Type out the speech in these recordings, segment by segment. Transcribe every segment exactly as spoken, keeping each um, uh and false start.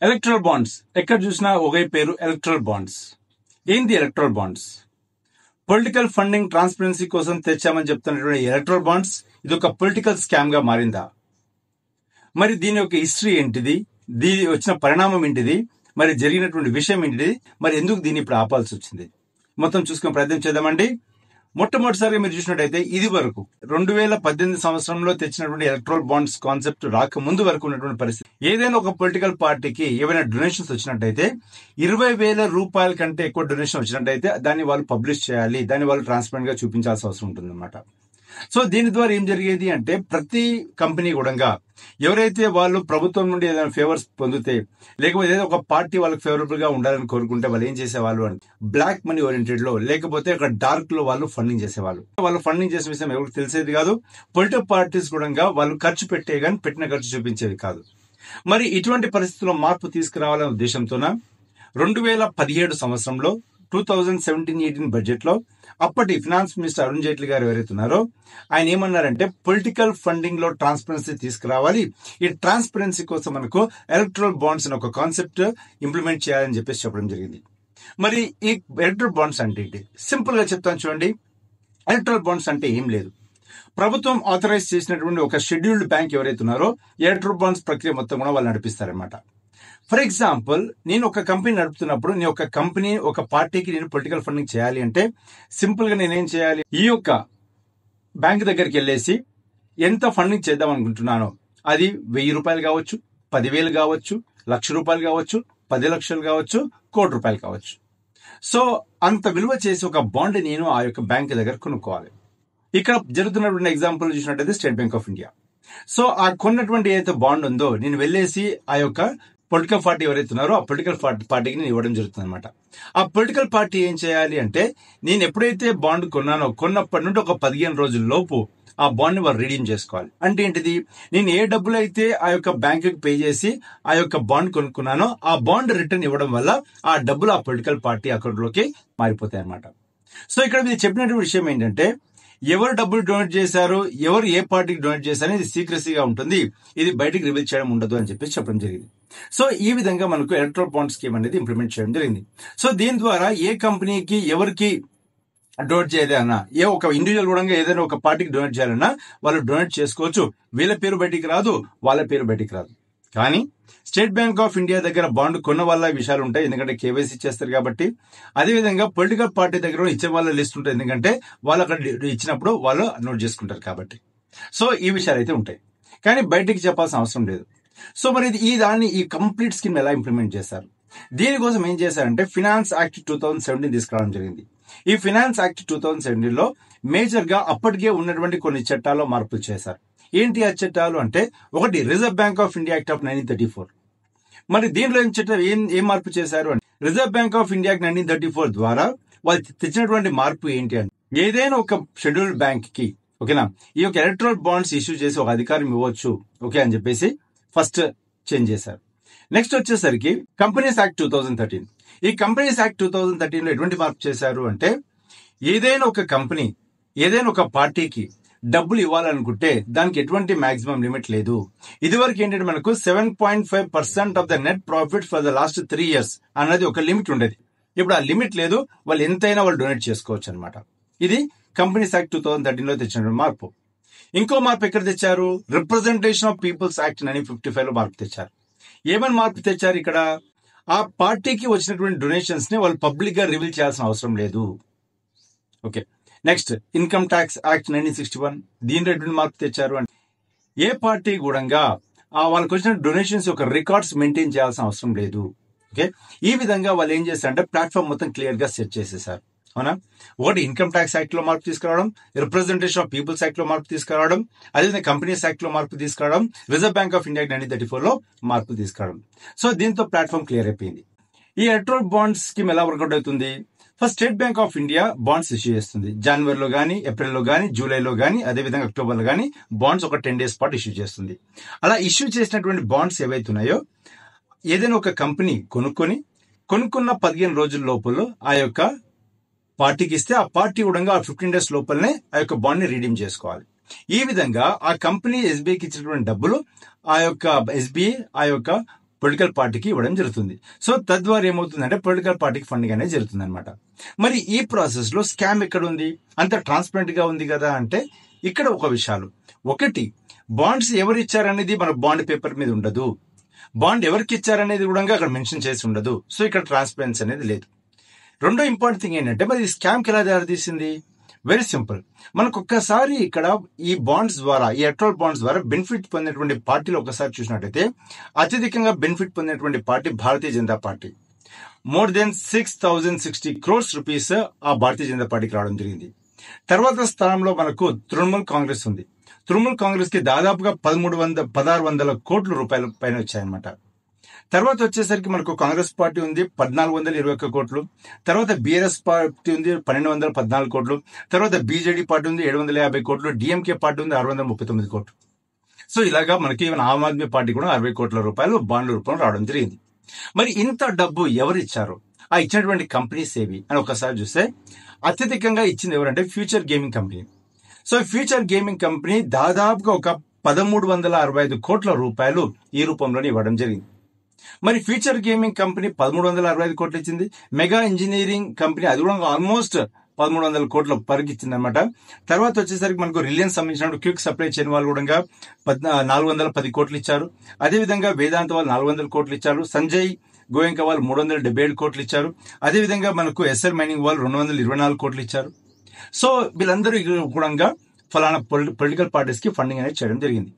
Electoral bonds ఎక్కడ చూసినా ఒకే పేరు ఎలక్ట్రల్ బాండ్స్. ఏంది electoral bonds? Political funding transparency కోసం తెచ్చామని చెప్తున్నటువంటి ఎలక్ట్రల్ బాండ్స్ ఇది ఒక పొలిటికల్ స్కామ్ గా మారిందా? మరి దీని యొక్క హిస్టరీ ఏంటిది, దీని వచ్చిన పరిణామం ఏంటిది, మరి జరిగినటువంటి విషయం ఏంటిది, మరి ఎందుకు దీన్ని ఇప్పుడు ఆపాల్సి వచ్చింది, మొత్తం చూసుకునే ప్రయత్నం చేద్దామండి. మొట్టమొదటిసారిగా మీరు చూసినట్టయితే ఇది వరకు రెండు వేల పద్దెనిమిది సంవత్సరంలో తెచ్చినటువంటి ఎలక్ట్రల్ బాండ్స్ కాన్సెప్ట్ రాక ముందు వరకు ఉన్నటువంటి పరిస్థితి, ఏదైనా ఒక పొలిటికల్ పార్టీకి ఏవైనా డొనేషన్స్ వచ్చినట్టయితే ఇరవై వేల రూపాయల కంటే ఎక్కువ డొనేషన్ వచ్చినట్టయితే దాన్ని వాళ్ళు పబ్లిష్ చేయాలి, దాన్ని వాళ్ళు ట్రాన్స్పరెంట్ గా చూపించాల్సిన అవసరం ఉంటుంది అనమాట. సో దీని ద్వారా ఏం జరిగేది అంటే ప్రతి కంపెనీ కూడా ఎవరైతే వాళ్ళు ప్రభుత్వం నుండి ఏదైనా ఫేవర్స్ పొందితే, లేకపోతే ఏదైనా ఒక పార్టీ వాళ్ళకి ఫేవరబుల్ గా ఉండాలని కోరుకుంటే వాళ్ళు ఏం చేసేవాళ్ళు అంటే బ్లాక్ మనీ ఓరియంటెడ్ లో లేకపోతే ఒక డార్క్ లో వాళ్ళు ఫండింగ్ చేసేవాళ్ళు. వాళ్ళు ఫండింగ్ చేసే విషయం ఎవరికి తెలిసేది కాదు. పొలిటికల్ పార్టీస్ కూడా వాళ్ళు ఖర్చు పెట్టే కానీ పెట్టిన ఖర్చు చూపించేది కాదు. మరి ఇటువంటి పరిస్థితుల్లో మార్పు తీసుకురావాలనే ఉద్దేశంతోన రెండు వేల పదిహేడు సంవత్సరంలో two thousand seventeen eighteen budget లో అప్పటి ఫినాన్స్ మినిస్టర్ అరుణ్ జైట్లీ గారు ఎవరైతున్నారో ఆయన ఏమన్నారంటే పొలిటికల్ ఫండింగ్ లో ట్రాన్స్పరెన్సీ తీసుకురావాలి, ఈ ట్రాన్స్పరెన్సీ కోసం మనకు ఎలక్ట్రల్ బాండ్స్ అనే ఒక కాన్సెప్ట్ ఇంప్లిమెంట్ చేయాలని చెప్పేసి చెప్పడం జరిగింది. మరి ఈ ఎలక్ట్రల్ బాండ్స్ అంటే ఏంటి? సింపుల్ గా చెప్తాను చూడండి. ఎలక్ట్రల్ బాండ్స్ అంటే ఏం లేదు, ప్రభుత్వం ఆథరైజ్ చేసినటువంటి ఒక షెడ్యూల్డ్ బ్యాంక్ ఎవరైతే ఉన్నారో ఎలక్ట్రల్ బాండ్స్ ప్రక్రియ మొత్తం కూడా వాళ్ళు నడిపిస్తారనమాట. ఫర్ ఎగ్జాంపుల్, నేను ఒక కంపెనీ నడుపుతున్నప్పుడు నేను ఒక కంపెనీ ఒక పార్టీకి నేను పొలిటికల్ ఫండింగ్ చేయాలి అంటే సింపుల్ గా నేనేం చేయాలి, ఈ యొక్క బ్యాంక్ దగ్గరికి వెళ్ళేసి ఎంత ఫండింగ్ చేద్దాం అనుకుంటున్నానో అది వెయ్యి రూపాయలు కావచ్చు, పదివేలు కావచ్చు, లక్ష రూపాయలు కావచ్చు, పది లక్షలు కావచ్చు, కోటి రూపాయలు కావచ్చు. సో అంత విలువ చేసి ఒక బాండ్ నేను ఆ యొక్క బ్యాంక్ దగ్గర కొనుక్కోవాలి. ఇక్కడ జరుగుతున్నటువంటి ఎగ్జాంపుల్ చూసినట్టయితే State Bank of India. So ఆ కొన్నటువంటి ఏదైతే బాండ్ ఉందో నేను వెళ్ళేసి ఆ యొక్క పొలిటికల్ పార్టీ ఎవరైతే ఉన్నారో ఆ పొలిటికల్ పార్టీకి నేను ఇవ్వడం జరుగుతుంది అనమాట. ఆ పొలిటికల్ పార్టీ ఏం చేయాలి అంటే నేను ఎప్పుడైతే బాండ్ కొన్నానో కొన్నప్పటి నుండి ఒక పదిహేను రోజుల లోపు ఆ బాండ్ ని వాళ్ళు రిడీమ్ చేసుకోవాలి. అంటే ఏంటిది, నేను ఏ డబ్బులు అయితే ఆ యొక్క బ్యాంక్ కి పే చేసి ఆ యొక్క బాండ్ కొనుక్కున్నానో ఆ బాండ్ రిటర్న్ ఇవ్వడం వల్ల ఆ డబ్బులు ఆ పొలిటికల్ పార్టీ అకౌంట్ లోకి మారిపోతాయి అనమాట. సో ఇక్కడ మీరు చెప్పినటువంటి విషయం ఏంటంటే ఎవరు డబ్బులు డొనేట్ చేశారు, ఎవరు ఏ పార్టీకి డొనేట్ చేశారు ఇది సీక్రెసీగా ఉంటుంది, ఇది బయటికి రివీల్ చేయడం ఉండదు అని చెప్పేసి చెప్పడం జరిగింది. సో ఈ విధంగా మనకు ఎలక్ట్రల్ బాండ్ స్కీమ్ అనేది ఇంప్లిమెంట్ చేయడం జరిగింది. సో దీని ద్వారా ఏ కంపెనీకి ఎవరికి డొనేట్ చేయాలన్నా, ఏ ఒక ఇండివిజువల్ కూడా ఏదైనా ఒక పార్టీకి డొనేట్ చేయాలన్నా వాళ్ళు డొనేట్ చేసుకోవచ్చు. వీళ్ళ పేరు బయటికి రాదు, వాళ్ళ పేరు బయటికి రాదు. కానీ స్టేట్ బ్యాంక్ ఆఫ్ ఇండియా దగ్గర బాండ్ కొన్న వల్ల విషయాలు ఉంటాయి, ఎందుకంటే కేవైసీ చేస్తారు కాబట్టి. అదేవిధంగా పొలిటికల్ పార్టీ దగ్గర ఇచ్చే వాళ్ళ లిస్ట్ ఉంటుంది, ఎందుకంటే వాళ్ళు అక్కడ ఇచ్చినప్పుడు వాళ్ళు నోట్ చేసుకుంటారు కాబట్టి. సో ఈ విషయాలు అయితే ఉంటాయి, కానీ బయటికి చెప్పాల్సిన అవసరం లేదు. సో మరి ఈ దాన్ని ఈ కంప్లీట్ స్కీమ్ ఎలా ఇంప్లిమెంట్ చేశారు? దీనికోసం ఏం చేశారంటే finance act two thousand seventeen తీసుకురావడం జరిగింది. ఈ finance act two thousand seventeen లో మేజర్ గా అప్పటికే ఉన్నటువంటి కొన్ని చట్టాల్లో మార్పులు చేశారు. ఏంటి ఆ చట్టాలు అంటే, ఒకటి Reserve Bank of India act of nineteen thirty four. మరి దీంట్లో ఏం చట్టం ఏం ఏం మార్పు చేశారు అంటే Reserve Bank of India act nineteen thirty four ద్వారా వాళ్ళు తెచ్చినటువంటి మార్పు ఏంటి అంటే ఏదైనా ఒక షెడ్యూల్డ్ బ్యాంక్ కి ఓకేనా ఈ యొక్క ఎలక్ట్రల్ బాండ్స్ ఇష్యూ చేసి ఒక అధికారం ఇవ్వచ్చు ఓకే అని చెప్పేసి ఫస్ట్ చేంజ్ చేశారు. నెక్స్ట్ వచ్చేసరికి companies act two thousand thirteen. ఈ companies act two thousand thirteen లో ఎటువంటి మార్పు చేశారు అంటే ఏదైనా ఒక కంపెనీ ఏదైనా ఒక పార్టీకి డబ్బులు ఇవ్వాలనుకుంటే దానికి ఎటువంటి మాక్సిమం లిమిట్ లేదు. ఇదివరకు ఏంటంటే మనకు seven point five percent of the net profit for the last three years అన్నది ఒక లిమిట్ ఉండేది. ఇప్పుడు ఆ లిమిట్ లేదు, వాళ్ళు ఎంతైనా వాళ్ళు డొనేట్ చేసుకోవచ్చు అనమాట. ఇది companies act two thousand thirteen లో తెచ్చిన మార్పు. ఇంకో మార్పు ఎక్కడ తెచ్చారు, representation of people's act nineteen fifty five లో మార్పు తెచ్చారు. ఏమని మార్పు తెచ్చారు ఇక్కడ, ఆ పార్టీకి వచ్చినటువంటి డొనేషన్స్ ని వాళ్ళు పబ్లిక్ గా రివీల్ చేయాల్సిన అవసరం లేదు. Okay, next income tax act nineteen sixty one. దీనిలో ఎటువంటి మార్పు తెచ్చారు అంటే ఏ పార్టీ కూడా వాళ్ళకి వచ్చిన డొనేషన్స్ యొక్క రికార్డ్స్ మెయింటైన్ చేయాల్సిన అవసరం లేదు. ఓకే, ఈ విధంగా వాళ్ళు ఏం చేశారంటే ప్లాట్ఫామ్ మొత్తం క్లియర్ గా సెట్ చేసేసారు. అవునా, ఒకటి ఇన్కమ్ ట్యాక్స్ యాక్ట్ లో మార్పు తీసుకురావడం, రిప్రజెంటేషన్ ఆఫ్ పీపుల్స్ యాక్ట్ లో మార్పు తీసుకురావడం, అదేవిధంగా కంపెనీస్ యాక్ట్ లో మార్పు తీసుకురావడం, Reserve Bank of India nineteen thirty four లో మార్పు తీసుకురావడం. సో దీంతో ప్లాట్ఫామ్ క్లియర్ అయిపోయింది. ఈ ఎలక్ట్రల్ బాండ్స్ స్కీమ్ ఎలా వర్కౌట్ అవుతుంది? First State Bank of India bonds issue చేస్తుంది. జనవరిలో గానీ, ఏప్రిల్లో గానీ, జూలైలో గానీ, అదేవిధంగా అక్టోబర్లో గానీ బాండ్స్ ఒక టెన్ డేస్ పాటు ఇష్యూ చేస్తుంది. అలా ఇష్యూ చేసినటువంటి బాండ్స్ ఏవైతే ఉన్నాయో ఏదైనా ఒక కంపెనీ కొనుక్కొని కొనుక్కున్న పదిహేను రోజుల లోపల ఆ యొక్క పార్టీకి ఇస్తే ఆ పార్టీ కూడా ఆ ఫిఫ్టీన్ డేస్ లోపలనే ఆ యొక్క బాండ్ ని రిడీమ్ చేసుకోవాలి. ఈ విధంగా ఆ కంపెనీ ఎస్బీఐకి ఇచ్చినటువంటి డబ్బులు ఆ యొక్క ఎస్బీఐ ఆ యొక్క పొలిటికల్ పార్టీకి ఇవ్వడం జరుగుతుంది. సో తద్వారా ఏమవుతుందంటే పొలిటికల్ పార్టీకి ఫండింగ్ అనేది జరుగుతుంది అనమాట. మరి ఈ ప్రాసెస్ లో స్కామ్ ఎక్కడ ఉంది? అంత ట్రాన్స్పరెంట్ గా ఉంది కదా అంటే ఇక్కడ ఒక విషయాలు. ఒకటి, బాండ్స్ ఎవరు ఇచ్చారనేది మన బాండ్ పేపర్ మీద ఉండదు. బాండ్ ఎవరికి ఇచ్చారనేది కూడా అక్కడ మెన్షన్ చేసి ఉండదు. సో ఇక్కడ ట్రాన్స్పరెన్సీ అనేది లేదు. రెండో ఇంపార్టెంట్ థింగ్ ఏంటంటే మరి స్కామ్ కి ఎలా దారితీసింది? Very simple. మనకు ఒక్కసారి ఇక్కడ ఈ బాండ్స్ ద్వారా, ఈ ఎలక్ట్రల్ బాండ్స్ ద్వారా బెనిఫిట్ పొందినటువంటి పార్టీలు ఒకసారి చూసినట్టయితే అత్యధికంగా బెనిఫిట్ పొందినటువంటి party Bharatiya Janata party. More than six thousand sixty crores rupees ఆ భారతీయ జనతా పార్టీకి రావడం జరిగింది. తర్వాత స్థానంలో మనకు తృణమూల్ కాంగ్రెస్ ఉంది. తృణమూల్ కాంగ్రెస్ కి దాదాపుగా పదమూడు వంద పదహారు వందల కోట్ల రూపాయల పైన వచ్చాయన్నమాట. తర్వాత వచ్చేసరికి మనకు కాంగ్రెస్ పార్టీ ఉంది, పద్నాలుగు వందల ఇరవై ఒక్క కోట్లు. తర్వాత బీఆర్ఎస్ పార్టీ ఉంది, పన్నెండు వందల పద్నాలుగు కోట్లు. తర్వాత బీజేడీ పార్టీ ఉంది, ఏడు వందల యాభై కోట్లు. డిఎంకే పార్టీ ఉంది, ఆరు వందల ముప్పై తొమ్మిది కోట్లు. సో ఇలాగా మనకి ఆమ్ ఆద్మీ పార్టీ కూడా అరవై కోట్ల రూపాయలు బాండ్ల రూపంలో రావడం జరిగింది. మరి ఇంత డబ్బు ఎవరు ఇచ్చారు? ఆ ఇచ్చినటువంటి కంపెనీస్ ఏవి అని ఒకసారి చూస్తే అత్యధికంగా ఇచ్చింది ఎవరంటే future gaming company. So future gaming company దాదాపుగా ఒక పదమూడు వందల అరవై ఐదు కోట్ల రూపాయలు ఈ రూపంలోనే ఇవ్వడం జరిగింది. మరి ఫ్యూచర్ గేమింగ్ కంపెనీ పదమూడు వందల అరవై ఐదు కోట్లు ఇచ్చింది. మెగా ఇంజనీరింగ్ కంపెనీ అది కూడా ఆల్మోస్ట్ పదమూడు వందల కోట్ల పరికి ఇచ్చింది అనమాట. తర్వాత వచ్చేసరికి మనకు రిలయన్స్ సంబంధించిన క్విక్ సప్లై చైన్ వాళ్ళు కూడా నాలుగు వందల పది కోట్లు ఇచ్చారు. అదేవిధంగా వేదాంత వాళ్ళు నాలుగు వందల కోట్లు ఇచ్చారు. సంజయ్ గోయంక వాళ్ళు మూడు వందల డెబ్బై ఏడు కోట్లు ఇచ్చారు. అదేవిధంగా మనకు ఎస్ఎల్ మైనింగ్ వాళ్ళు రెండు వందల ఇరవై నాలుగు కోట్లు ఇచ్చారు. సో వీళ్ళందరూ కూడా ఫలానా పొలిటికల్ పార్టీస్ కి ఫండింగ్ అనేది చేయడం జరిగింది.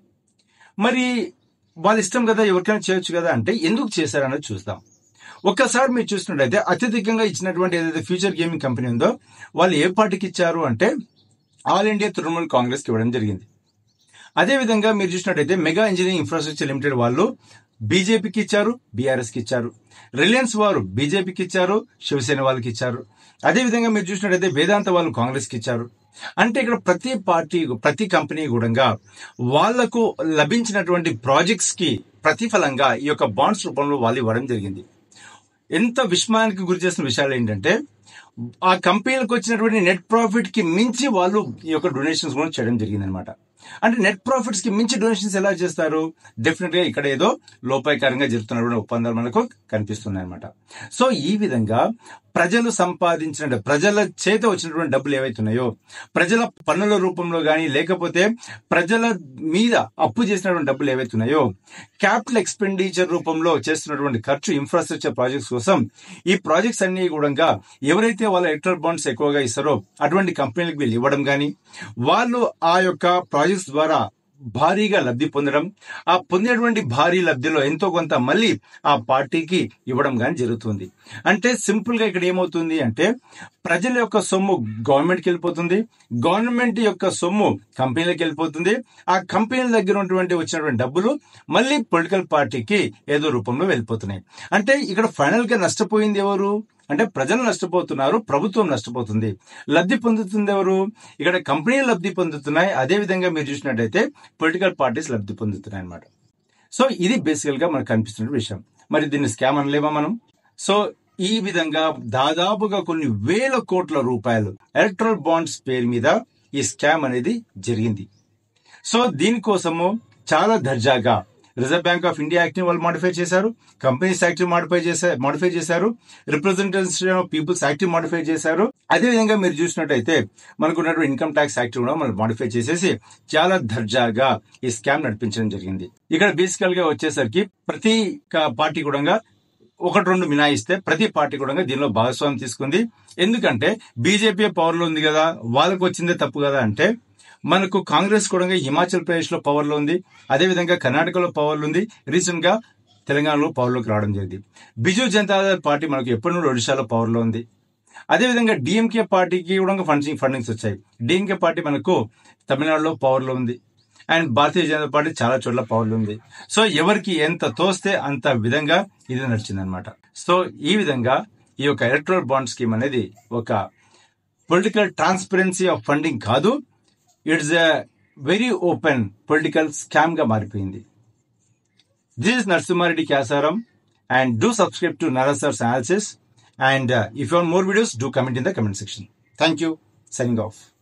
మరి వాళ్ళ ఇష్టం కదా, ఎవరికైనా చేయొచ్చు కదా అంటే ఎందుకు చేశారన్నది చూద్దాం. ఒక్కసారి మీరు చూసినట్టయితే అత్యధికంగా ఇచ్చినటువంటి ఏదైతే ఫ్యూచర్ గేమింగ్ కంపెనీ ఉందో వాళ్ళు ఏ పార్టీకి ఇచ్చారు అంటే ఆల్ ఇండియా తృణమూల్ కాంగ్రెస్ కి ఇవ్వడం జరిగింది. అదేవిధంగా మీరు చూసినట్టయితే మెగా ఇంజనీరింగ్ ఇన్ఫ్రాస్ట్రక్చర్ లిమిటెడ్ వాళ్ళు బీజేపీకి ఇచ్చారు, బీఆర్ఎస్ కి ఇచ్చారు. రిలయన్స్ వారు బీజేపీకి ఇచ్చారు, శివసేన వాళ్ళకి ఇచ్చారు. అదేవిధంగా మీరు చూసినట్టయితే వేదాంత వాళ్ళు కాంగ్రెస్ కి ఇచ్చారు. అంటే ఇక్కడ ప్రతి పార్టీ, ప్రతి కంపెనీ కూడా వాళ్లకు లభించినటువంటి ప్రాజెక్ట్స్ కి ప్రతిఫలంగా ఈ యొక్క బాండ్స్ రూపంలో వాళ్ళు ఇవ్వడం జరిగింది. ఎంత విస్మయానికి గురి చేసిన విషయాలు ఏంటంటే ఆ కంపెనీలకు వచ్చినటువంటి నెట్ ప్రాఫిట్ కి మించి వాళ్ళు ఈ యొక్క డొనేషన్స్ కూడా చేయడం జరిగింది అనమాట. అంటే నెట్ ప్రాఫిట్స్ కి మించి డొనేషన్స్ ఎలా చేస్తారు? డెఫినెట్ గా ఇక్కడ ఏదో లోపాయకారంగా జరుగుతున్నటువంటి ఒప్పందాలు మనకు కనిపిస్తున్నాయి అనమాట. సో ఈ విధంగా ప్రజలు సంపాదించిన, ప్రజల చేత వచ్చినటువంటి డబ్బులు ఏవైతున్నాయో, ప్రజల పన్నుల రూపంలో గానీ లేకపోతే ప్రజల మీద అప్పు చేసినటువంటి డబ్బులు ఏవైతున్నాయో, క్యాపిటల్ ఎక్స్పెండిచర్ రూపంలో చేస్తున్నటువంటి ఖర్చు ఇన్ఫ్రాస్ట్రక్చర్ ప్రాజెక్ట్స్ కోసం, ఈ ప్రాజెక్ట్స్ అన్ని కూడా ఎవరైతే వాళ్ళ ఎలక్ట్రల్ బాండ్స్ ఎక్కువగా ఇస్తారో అటువంటి కంపెనీలకు వీళ్ళు ఇవ్వడం గానీ, వాళ్ళు ఆ యొక్క ప్రాజెక్ట్స్ ద్వారా భారీగా లబ్ధి పొందడం, ఆ పొందినటువంటి భారీ లబ్ధిలో ఎంతో కొంత మళ్ళీ ఆ పార్టీకి ఇవ్వడం కానీ జరుగుతుంది. అంటే సింపుల్ గా ఇక్కడ ఏమవుతుంది అంటే ప్రజల యొక్క సొమ్ము గవర్నమెంట్కి వెళ్ళిపోతుంది, గవర్నమెంట్ యొక్క సొమ్ము కంపెనీలకు వెళ్ళిపోతుంది, ఆ కంపెనీల దగ్గర ఉన్నటువంటి వచ్చినటువంటి డబ్బులు మళ్ళీ పొలిటికల్ పార్టీకి ఏదో రూపంలో వెళ్ళిపోతున్నాయి. అంటే ఇక్కడ ఫైనల్ గా నష్టపోయింది ఎవరు అంటే ప్రజలు నష్టపోతున్నారు, ప్రభుత్వం నష్టపోతుంది. లబ్ధి పొందుతుంది ఎవరు? ఇక్కడ కంపెనీలు లబ్ధి పొందుతున్నాయి, అదే విధంగా మీరు చూసినట్టయితే పొలిటికల్ పార్టీస్ లబ్ధి పొందుతున్నాయి అన్నమాట. సో ఇది బేసికల్ గా మనకు కనిపిస్తున్న విషయం. మరి దీన్ని స్కామ్ అనలేమా మనం? సో ఈ విధంగా దాదాపుగా కొన్ని వేల కోట్ల రూపాయలు ఎలక్ట్రల్ బాండ్స్ పేరు మీద ఈ స్కామ్ అనేది జరిగింది. సో దీనికోసము చాలా దర్జాగా Reserve Bank of India act ని వాళ్ళు మాడిఫై చేశారు, కంపెనీస్ యాక్ట్ మాడిఫై చేశారు మాడిఫై చేశారు representation of people's act modify చేశారు. అదేవిధంగా మీరు చూసినట్టయితే మనకున్నటువంటి ఇన్కమ్ ట్యాక్స్ యాక్ట్ కూడా మనం మాడిఫై చేసేసి చాలా దర్జాగా ఈ స్కామ్ నడిపించడం జరిగింది. ఇక్కడ బేసికల్ గా వచ్చేసరికి ప్రతి పార్టీ కూడా ఒకటి రెండు మినాయిస్తే ప్రతి పార్టీ కూడా దీనిలో భాగస్వామ్యం తీసుకుంది. ఎందుకంటే బీజేపీ పవర్ లో ఉంది కదా, వాళ్ళకు వచ్చిందే తప్పు కదా అంటే మనకు కాంగ్రెస్ కూడా హిమాచల్ ప్రదేశ్ లో పవర్ లో ఉంది, అదేవిధంగా కర్ణాటకలో పవర్ లో ఉంది, రీసెంట్ గా తెలంగాణలో పవర్ లోకి రావడం జరిగింది. బిజు జనతాదళ్ పార్టీ మనకు ఎప్పటి నుండి ఒడిశాలో పవర్ లో ఉంది. అదేవిధంగా డిఎంకే పార్టీకి కూడా ఫండింగ్ ఫండింగ్స్ వచ్చాయి. డిఎంకే పార్టీ మనకు తమిళనాడులో పవర్ లో ఉంది అండ్ భారతీయ జనతా పార్టీ చాలా చోట్ల పవర్ లో ఉంది. సో ఎవరికి ఎంత తోస్తే అంత విధంగా ఇది నడిచిందనమాట. సో ఈ విధంగా ఈ యొక్క ఎలక్ట్రల్ బాండ్ స్కీమ్ అనేది ఒక పొలిటికల్ ట్రాన్స్పరెన్సీ ఆఫ్ ఫండింగ్ కాదు, it's a very open political scam గా మారిపోయింది. This is Narasimha Reddy Kyasaram and do subscribe to Narasa's analysis and if you want more videos do comment in the comment section. Thank you. Signing of.